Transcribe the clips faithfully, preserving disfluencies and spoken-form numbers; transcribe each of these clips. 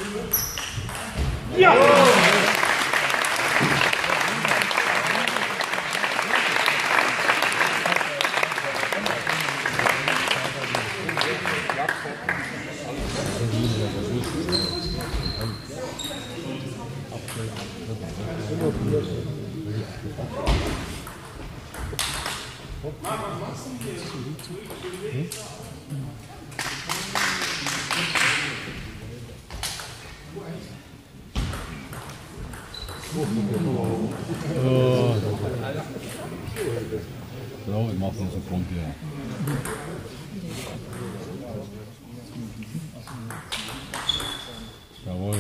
Ja! So, ich mache das Punkt hier. Jawohl.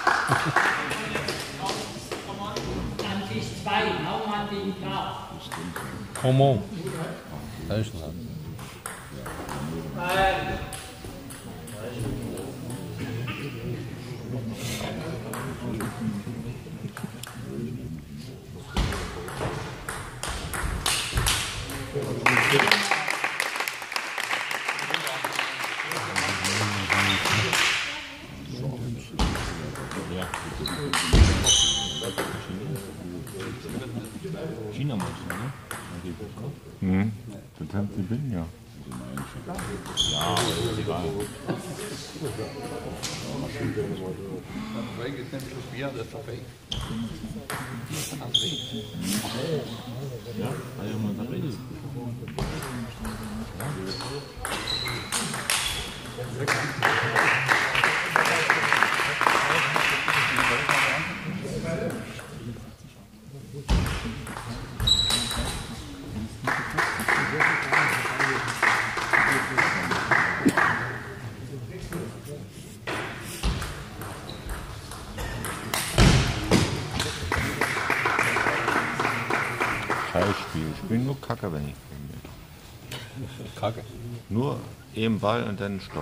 zwanzig zwei, Naumann gegen Graf. Comment? Deutschland. China meinst du, ne? Hm, das haben sie bin, ja. Ja, aber ist egal. Weil jetzt nämlich das Bier, das ist doch fake. Ja, hat ja mal geredet. Scheißspiel. Ich bin nur Kacke, wenn ich bin. Kacke. Nur eben Ball und dann Stopp.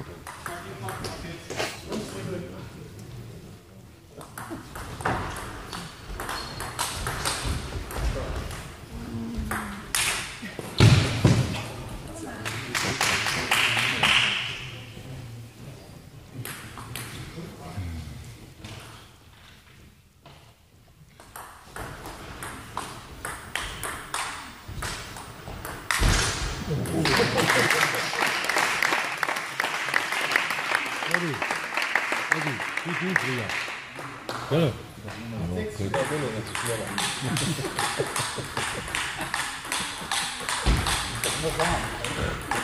Eddie, Eddie, wie viel früher? Ja. Ja, okay.